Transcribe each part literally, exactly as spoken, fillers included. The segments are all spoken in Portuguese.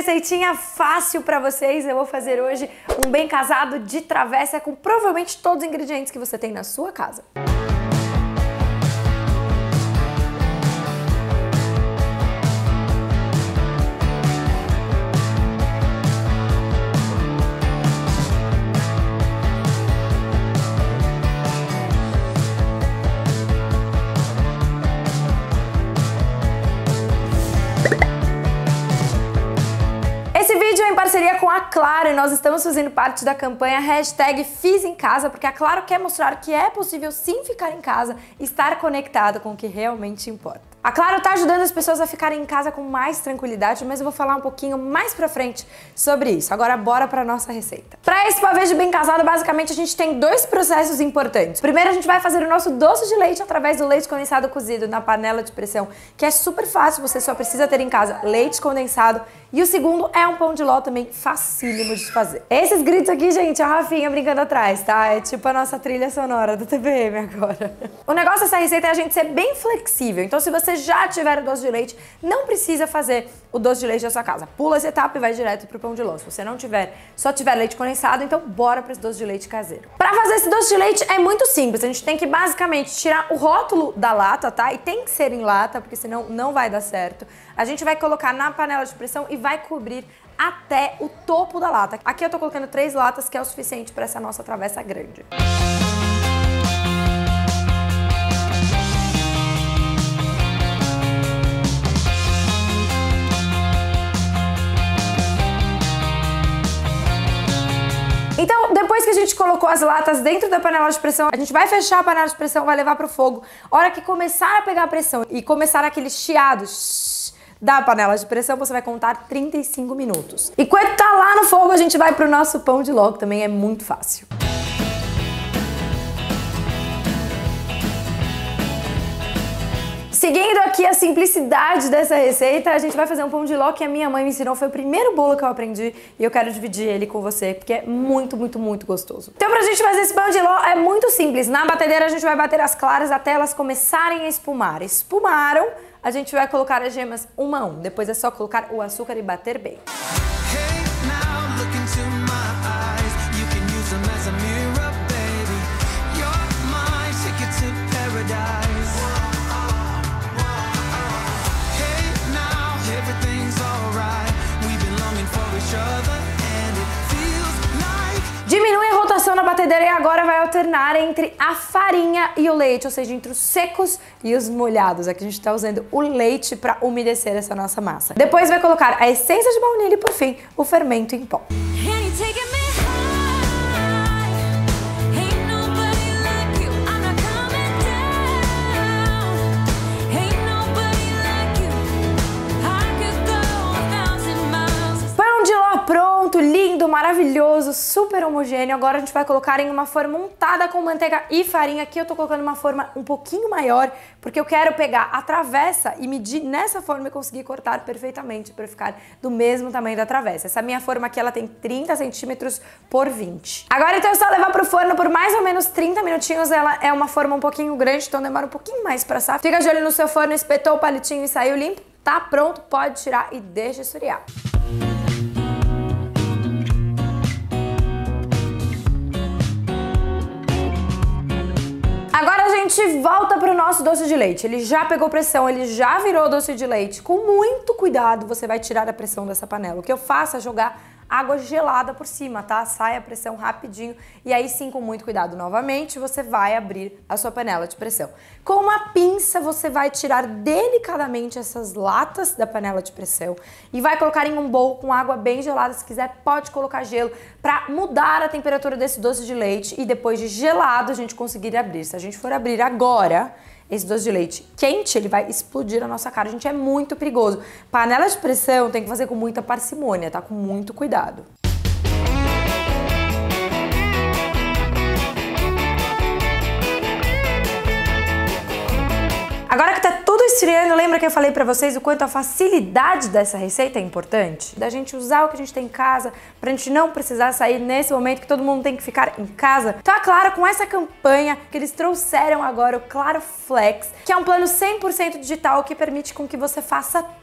receitinha fácil pra vocês. Eu vou fazer hoje um bem casado de travessa com provavelmente todos os ingredientes que você tem na sua casa. Em parceria com a Claro, e nós estamos fazendo parte da campanha hashtag Fiz em Casa, porque a Claro quer mostrar que é possível sim ficar em casa e estar conectado com o que realmente importa. A Claro tá ajudando as pessoas a ficarem em casa com mais tranquilidade, mas eu vou falar um pouquinho mais pra frente sobre isso. Agora bora pra nossa receita. Pra esse pavê de bem casado, basicamente a gente tem dois processos importantes. Primeiro a gente vai fazer o nosso doce de leite através do leite condensado cozido na panela de pressão, que é super fácil, você só precisa ter em casa leite condensado. E o segundo é um pão de ló também facílimo de fazer. Esses gritos aqui, gente, é a Rafinha brincando atrás, tá? É tipo a nossa trilha sonora do T V M agora. O negócio dessa receita é a gente ser bem flexível. Então se você já tiver o doce de leite, não precisa fazer o doce de leite da sua casa. Pula essa etapa e vai direto pro pão de ló. Se você não tiver, só tiver leite condensado, então bora para esse doce de leite caseiro. Pra fazer esse doce de leite é muito simples. A gente tem que basicamente tirar o rótulo da lata, tá? E tem que ser em lata, porque senão não vai dar certo. A gente vai colocar na panela de pressão e vai cobrir até o topo da lata. Aqui eu tô colocando três latas, que é o suficiente para essa nossa travessa grande. Então, depois que a gente colocou as latas dentro da panela de pressão, a gente vai fechar a panela de pressão, vai levar pro fogo. A hora que começar a pegar a pressão e começar aquele chiado da panela de pressão, você vai contar trinta e cinco minutos. E quando tá lá no fogo, a gente vai pro nosso pão de ló, que também é muito fácil. Seguindo aqui a simplicidade dessa receita, a gente vai fazer um pão de ló que a minha mãe me ensinou. Foi o primeiro bolo que eu aprendi e eu quero dividir ele com você, porque é muito, muito, muito gostoso. Então pra gente fazer esse pão de ló é muito simples. Na batedeira a gente vai bater as claras até elas começarem a espumar. Espumaram, a gente vai colocar as gemas uma a um. Depois é só colocar o açúcar e bater bem. Diminui a rotação na batedeira e agora vai alternar entre a farinha e o leite, ou seja, entre os secos e os molhados. Aqui a gente tá usando o leite para umedecer essa nossa massa. Depois vai colocar a essência de baunilha e, por fim, o fermento em pó. Lindo, maravilhoso, super homogêneo. Agora a gente vai colocar em uma forma untada com manteiga e farinha. Aqui eu tô colocando uma forma um pouquinho maior, porque eu quero pegar a travessa e medir nessa forma e conseguir cortar perfeitamente para ficar do mesmo tamanho da travessa. Essa minha forma aqui, ela tem trinta centímetros por vinte. Agora então é só levar pro forno por mais ou menos trinta minutinhos. Ela é uma forma um pouquinho grande, então demora um pouquinho mais pra assar. Fica de olho no seu forno, espetou o palitinho e saiu limpo. Tá pronto, pode tirar e deixa esfriar. Agora a gente volta para o nosso doce de leite. Ele já pegou pressão, ele já virou doce de leite. Com muito cuidado você vai tirar a pressão dessa panela. O que eu faço é jogar água gelada por cima, tá? Sai a pressão rapidinho e aí sim, com muito cuidado novamente, você vai abrir a sua panela de pressão. Com uma pinça você vai tirar delicadamente essas latas da panela de pressão e vai colocar em um bowl com água bem gelada. Se quiser pode colocar gelo para mudar a temperatura desse doce de leite e depois de gelado a gente conseguir abrir. Se a gente for abrir agora, esse doce de leite quente, ele vai explodir a nossa cara. Gente, é muito perigoso. Panela de pressão tem que fazer com muita parcimônia, tá? Com muito cuidado. Agora que tá tudo esfriando, lembra que eu falei pra vocês o quanto a facilidade dessa receita é importante? Da gente usar o que a gente tem em casa, pra gente não precisar sair nesse momento que todo mundo tem que ficar em casa. Então, é claro, com essa campanha que eles trouxeram agora, o Claro Flex, que é um plano cem por cento digital que permite com que você faça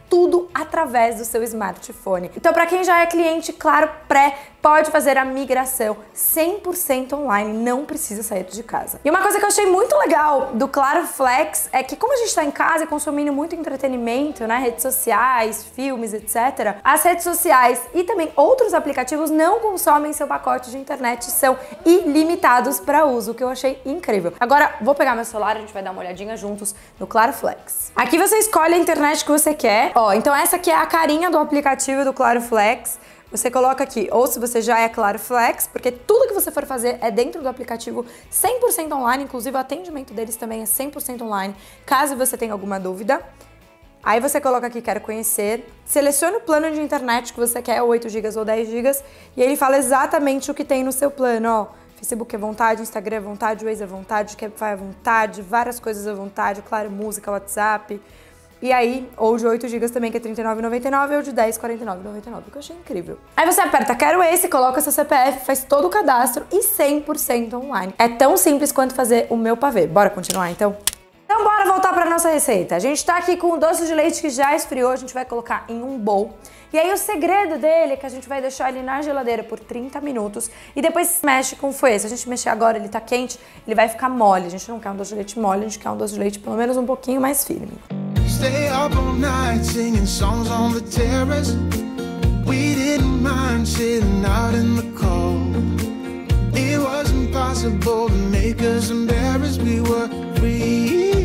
tudo através do seu smartphone. Então, para quem já é cliente Claro Pré, pode fazer a migração cem por cento online, não precisa sair de casa. E uma coisa que eu achei muito legal do Claro Flex é que, como a gente está em casa e consumindo muito entretenimento, né, redes sociais, filmes, etcétera, as redes sociais e também outros aplicativos não consomem seu pacote de internet, são ilimitados para uso, o que eu achei incrível. Agora, vou pegar meu celular e a gente vai dar uma olhadinha juntos no Claro Flex. Aqui você escolhe a internet que você quer. Ó, então essa aqui é a carinha do aplicativo do Claro Flex. Você coloca aqui, ou se você já é Claro Flex, porque tudo que você for fazer é dentro do aplicativo cem por cento online, inclusive o atendimento deles também é cem por cento online, caso você tenha alguma dúvida. Aí você coloca aqui, quero conhecer, seleciona o plano de internet que você quer, oito gigas ou dez gigas, e ele fala exatamente o que tem no seu plano, ó. Facebook é vontade, Instagram é vontade, Waze é vontade, Cabify é vontade, várias coisas à vontade, claro, música, WhatsApp. E aí, ou de oito gigas também, que é trinta e nove reais e noventa e nove centavos, ou de dez reais e quarenta e nove reais e noventa e nove centavos, que eu achei incrível. Aí você aperta quero esse, coloca seu C P F, faz todo o cadastro e cem por cento online. É tão simples quanto fazer o meu pavê. Bora continuar então? Então bora voltar para nossa receita. A gente tá aqui com o doce de leite que já esfriou, a gente vai colocar em um bowl. E aí o segredo dele é que a gente vai deixar ele na geladeira por trinta minutos e depois mexe com o fouet. Se a gente mexer agora, ele tá quente, ele vai ficar mole. A gente não quer um doce de leite mole, a gente quer um doce de leite pelo menos um pouquinho mais firme. Stay up all night singing songs on the terrace. We didn't mind sitting out in the cold. It wasn't possible to make us embarrassed. We were free.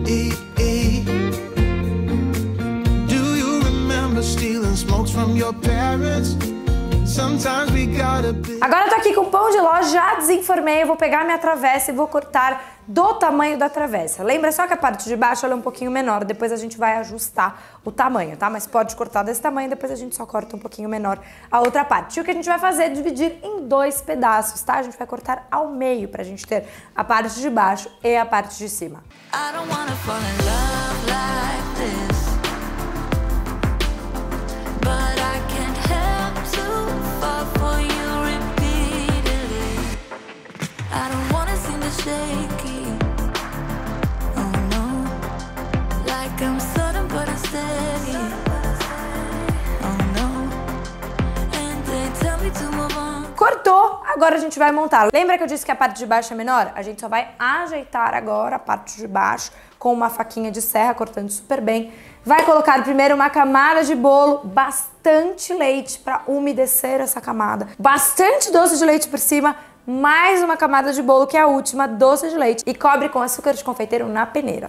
Do you remember stealing smokes from your parents? Sometimes we gotta be... Agora eu tô aqui com pão de ló, já desenformei, eu vou pegar minha travessa e vou cortar do tamanho da travessa. Lembra só que a parte de baixo ela é um pouquinho menor, depois a gente vai ajustar o tamanho, tá? Mas pode cortar desse tamanho, depois a gente só corta um pouquinho menor a outra parte. E o que a gente vai fazer é dividir em dois pedaços, tá? A gente vai cortar ao meio pra gente ter a parte de baixo e a parte de cima. I don't wanna fall in love like this, but I can't help to fall for you repeatedly. I don't wanna seem to shaky, oh no, like I'm sudden but I'm steady, oh no, and they tell me to move on. Cortou, agora a gente vai montar. Lembra que eu disse que a parte de baixo é menor? A gente só vai ajeitar agora a parte de baixo com uma faquinha de serra, cortando super bem. Vai colocar primeiro uma camada de bolo, bastante leite para umedecer essa camada, bastante doce de leite por cima, mais uma camada de bolo, que é a última, doce de leite, e cobre com açúcar de confeiteiro na peneira.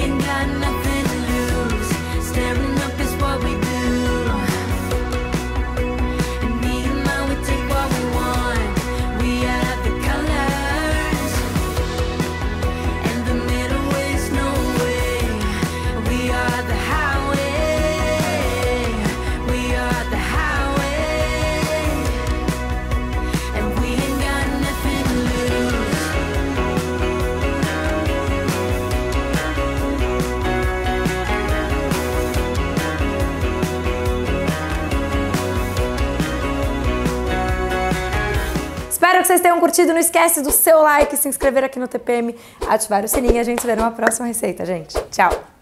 Espero que vocês tenham curtido. Não esquece do seu like, se inscrever aqui no T P M, ativar o sininho e a gente se vê numa próxima receita, gente. Tchau!